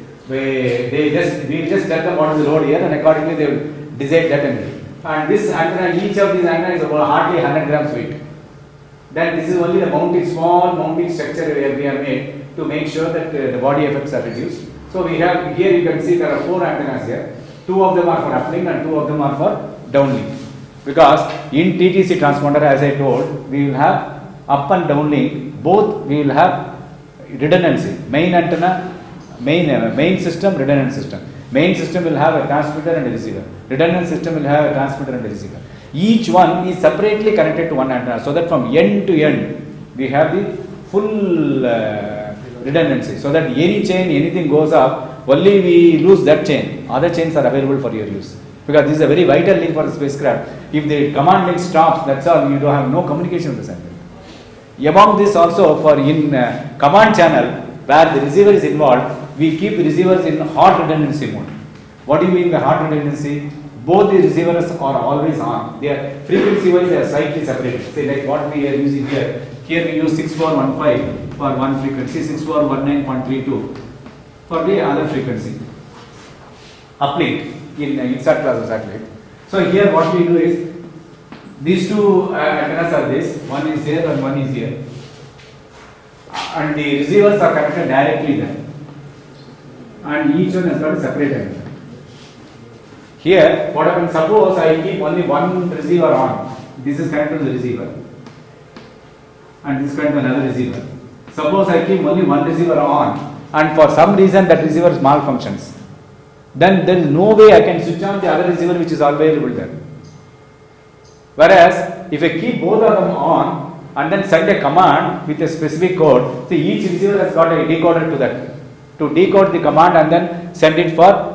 We just tell them what is the load here, and accordingly they will design that and this antenna, each of these antennas is about hardly 100 grams weight. Then this is only the small mounting structure where we have made to make sure that the body effects are reduced. So we have here, you can see there are 4 antennas here. 2 of them are for uplink and 2 of them are for downlink. Because in TTC transponder, as I told, we will have up and downlink. Both we will have redundancy. Main antenna, main system, redundant system. Main system will have a transmitter and a receiver. Redundant system will have a transmitter and a receiver. Each one is separately connected to one antenna, so that from end to end we have the full redundancy, so that any chain, anything goes up, only we lose that chain, other chains are available for your use, because this is a very vital link for the spacecraft. If the command link stops, that's all, you don't have no communication with the satellite. Among this also, for in command channel where the receiver is involved, we keep receivers in hot redundancy mode. What do you mean by hot redundancy? Both the receivers are always on. Their frequency wise they are slightly separated. Say like what we are using here. Here we use 6415 for one frequency, 6419.32 for the other frequency. Uplink in INSAT class of satellite. So here what we do is, these 2 antennas are this, one is there and one is here. And the receivers are connected directly there. And each one has got a separate antenna. Here, what happens? Suppose I keep only one receiver on. This is connected to the receiver, and this is connected to another receiver. Suppose I keep only one receiver on, and for some reason that receiver malfunctions. Then there is no way I can switch on the other receiver which is available there. Whereas if I keep both of them on and then send a command with a specific code, see each receiver has got a decoder to that, to decode the command and then send it for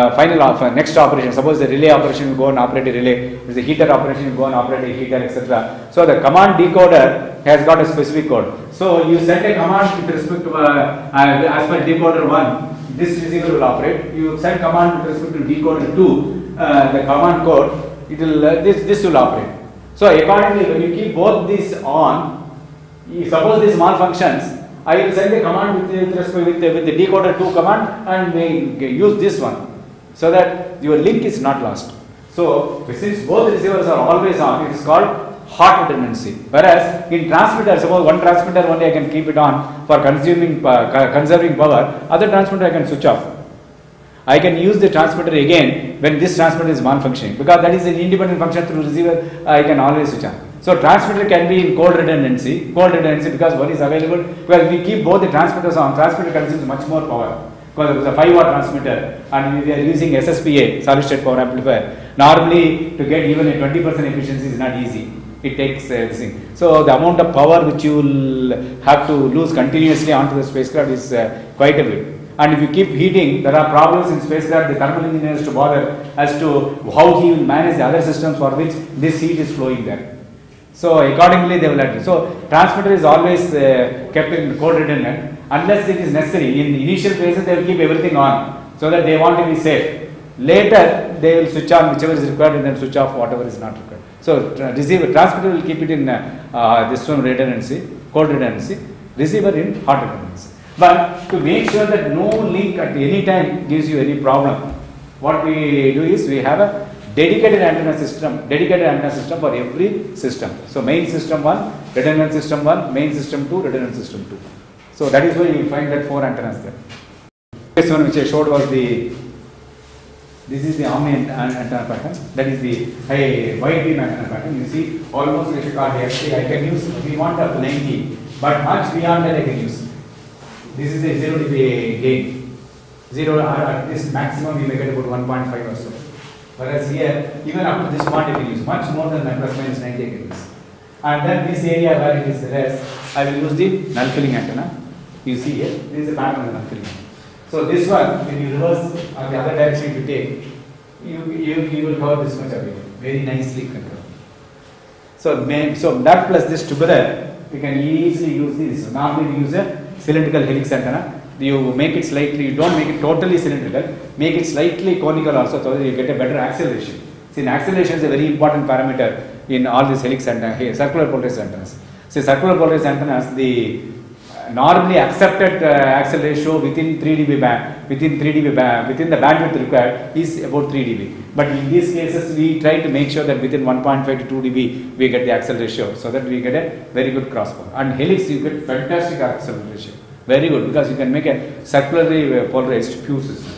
next operation. Suppose the relay operation will go and operate a relay, if the heater operation will go and operate a heater, etc. So the command decoder has got a specific code. So you send a command with respect to as per decoder 1, this receiver will operate. You send command with respect to decoder 2, the command code, it will this will operate. So accordingly, when you keep both these on, suppose this malfunctions, I will send a command with respect with the decoder 2 command and we use this one, so that your link is not lost. So since both receivers are always on, it is called hot redundancy. Whereas in transmitter, suppose one transmitter only I can keep it on for conserving power, other transmitter I can switch off. I can use the transmitter again when this transmitter is malfunctioning, because that is an independent function through receiver. I can always switch on. So transmitter can be in cold redundancy because one is available. Because we keep both the transmitters on, transmitter consumes much more power. Because it is a 5-watt transmitter and we are using SSPA, solid state power amplifier. Normally to get even a 20% efficiency is not easy. It takes this thing. So the amount of power which you will have to lose continuously onto the spacecraft is quite a bit. And if you keep heating, there are problems in spacecraft. The thermal engineer has to bother as to how he will manage the other systems for which this heat is flowing there. So accordingly they will have to. So transmitter is always kept in cold redundant unless it is necessary. In the initial phases they will keep everything on so that they want to be safe. Later they will switch on whichever is required and then switch off whatever is not required. So transmitter will keep it in this one redundancy, cold redundancy, receiver in hot redundancy. But to make sure that no link at any time gives you any problem, what we do is we have a dedicated antenna system for every system. So main system 1, redundant system 1, main system 2, redundant system 2. So that is why you will find that 4 antennas there. This one which I showed was this is the omni antenna pattern, that is the high wide beam antenna pattern. You see almost like a card here. I can use, we want up to 90, but much beyond that I can use. This is a 0 dB gain. 0 at this maximum we may get about 1.5 or so. Whereas here, even up to this point I can use much more than my plus minus 90 I can use. And then this area where it is less, I will use the null filling antenna. You see here, this is the pattern of the null filling. So this one, when you reverse on the other direction you take, you will cover this much of it. Very nicely controlled. So that plus this together, we can easily use this. Normally we use a cylindrical helix antenna. You make it slightly, you don't make it totally cylindrical, make it slightly conical also so that you get a better acceleration. See, acceleration is a very important parameter in all these helix antennas, circular polarized antennas. See, circular polarized antennas, the normally accepted acceleration ratio within 3 dB band, within the bandwidth required is about 3 dB. But in these cases, we try to make sure that within 1.5 to 2 dB we get the acceleration ratio, so that we get a very good crosspoint. And helix, you get fantastic acceleration ratio. Very good, because you can make a circularly polarized pure system.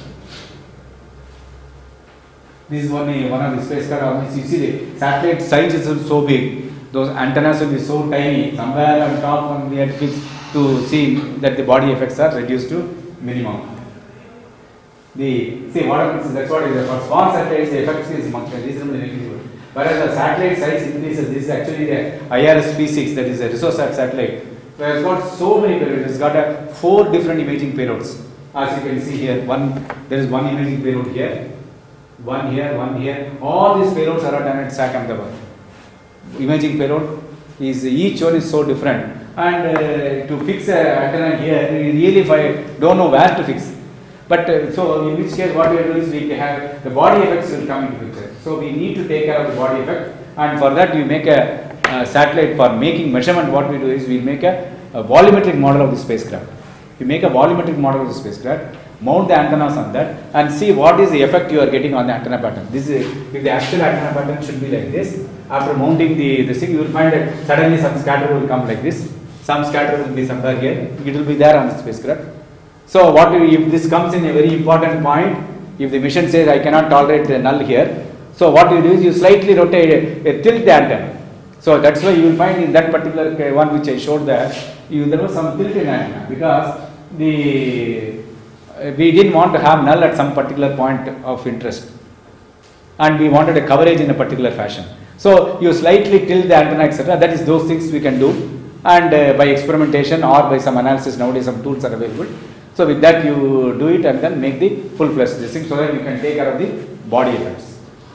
This is one of the spacecraft. You see the satellite size is so big, those antennas will be so tiny. Somewhere on top we had fixed to see that the body effects are reduced to minimum. See what happens is, that's what it is. For small satellites the effect is reasonably negligible. Whereas the satellite size increases. This is actually the IRS P6, that is a ResoSat satellite. So it has got so many payloads. It has got 4 different imaging payloads. As you can see here, there is one imaging payload here, one here. All these payloads are done at SAC Ahmedabad. Imaging payload is, each one is so different. And to fix an antenna here, we really don't know where to fix. But so in which case what we do is we have the body effects will come into picture. So we need to take care of the body effect, and for that we make a satellite. For making measurement, what we do is we make a volumetric model of the spacecraft. We make a volumetric model of the spacecraft, mount the antennas on that, and see what is the effect you are getting on the antenna pattern. This is, if the actual antenna pattern should be like this, after mounting the thing, you will find that suddenly some scatter will come like this, some scatter will be somewhere here, it will be there on the spacecraft. So if this comes in a very important point, If the mission says I cannot tolerate the null here, so what you do is you slightly rotate, tilt the antenna. So that's why you will find in that particular one which I showed there, there was some tilt in antenna because we didn't want to have null at some particular point of interest, and we wanted a coverage in a particular fashion. So you slightly tilt the antenna, etc. That is those things we can do, and by experimentation or by some analysis, nowadays some tools are available. So with that you do it and then make the full-fledged this thing so that you can take care of the body effects.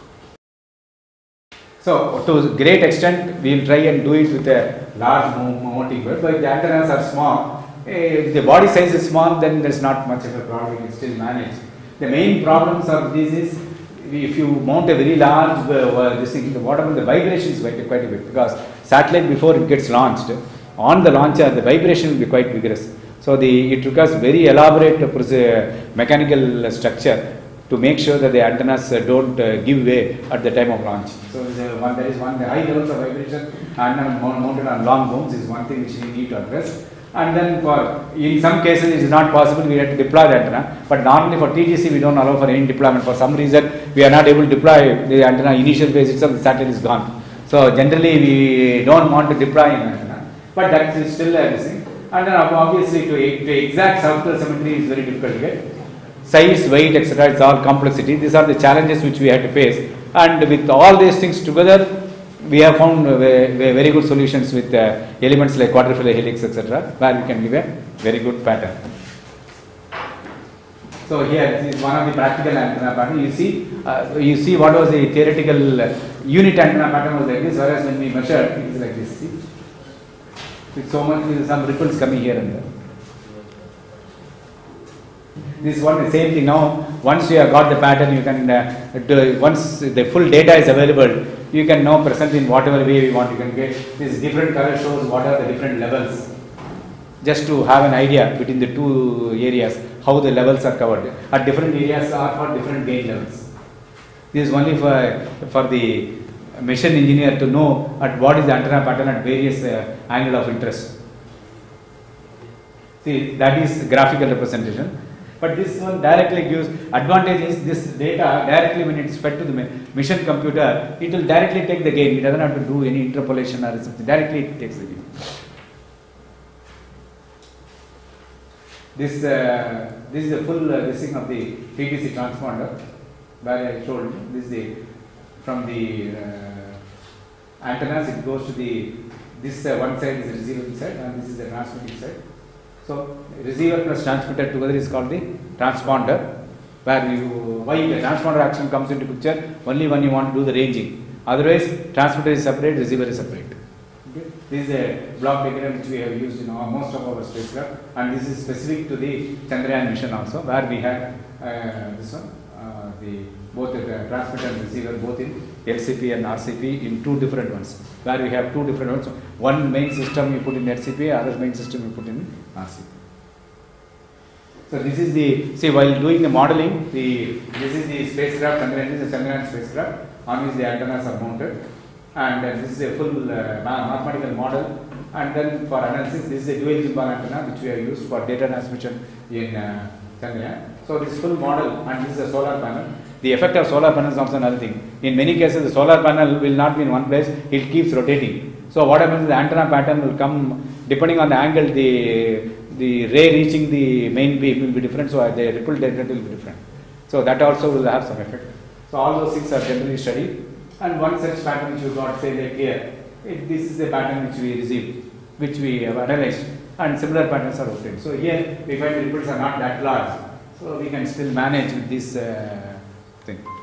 So to a great extent we will try and do it with a large mounting bird, but if the antennas are small, if the body size is small, then there is not much of a problem, you can still manage. The main problems of this is if you mount a very large this thing, whatever the vibration is quite a bit, because satellite before it gets launched, on the launcher the vibration will be quite vigorous. So it requires very elaborate mechanical structure to make sure that the antennas don't give way at the time of launch. So there is one high levels of vibration and mounted on long booms is one thing which we need to address. And then in some cases it is not possible, we have to deploy the antenna, but normally for TGC we don't allow for any deployment. For some reason we are not able to deploy the antenna initial phase itself, the satellite is gone. So generally we don't want to deploy an antenna, but that is still a thing. And then obviously to exact circular symmetry is very difficult to get. Size, weight, etc. It's all complexity. These are the challenges which we have to face. And with all these things together, we have found very good solutions with elements like quadrifilar helix, etc., where we can give a very good pattern. So here this is one of the practical antenna pattern. You see what was the theoretical unit antenna pattern was like this, whereas when we measured it is like this. See? With so much some ripples coming here and there. This is one the same thing now. Once you have got the pattern, you can once the full data is available, you can now present in whatever way we want. You can get this different color shows what are the different levels, just to have an idea between the two areas how the levels are covered. At different areas are for different gain levels. This is only for the machine engineer to know at what is the antenna pattern at various angle of interest. See, that is graphical representation. But this one directly gives advantage is this data directly when it is fed to the mission computer, it will directly take the gain. It doesn't have to do any interpolation or something. Directly it takes the gain. This is the full listing of the TTC transponder where I showed you. This is from the antennas. It goes to this one side is the receiving side and this is the transmitting side. So receiver plus transmitter together is called the transponder, where why the transponder action comes into picture only when you want to do the ranging. Otherwise, transmitter is separate, receiver is separate. Okay. This is a block diagram which we have used in most of our spacecraft, and this is specific to the Chandrayaan mission also, where we had this one, both the transmitter and receiver both in LCP and RCP in two different ones, where we have two different ones. One main system you put in LCP, other main system you put in RCP. So this is while doing the modeling, this is the spacecraft, Chandrayaan is the Chandrayaan spacecraft on which the antennas are mounted, and this is a full mathematical model. And then for analysis, this is a dual gimbal antenna which we have used for data transmission in Chandrayaan. So this full model, and this is a solar panel. The effect of solar panel is also another thing. In many cases, the solar panel will not be in one place; it keeps rotating. So what happens is the antenna pattern will come depending on the angle. The ray reaching the main beam will be different, so the ripple density will be different. So that also will have some effect. So all those things are generally studied. And one such pattern which you got, say like here, this is the pattern which we received, which we have analyzed, and similar patterns are obtained. So here we find the ripples are not that large, so we can still manage with this thing.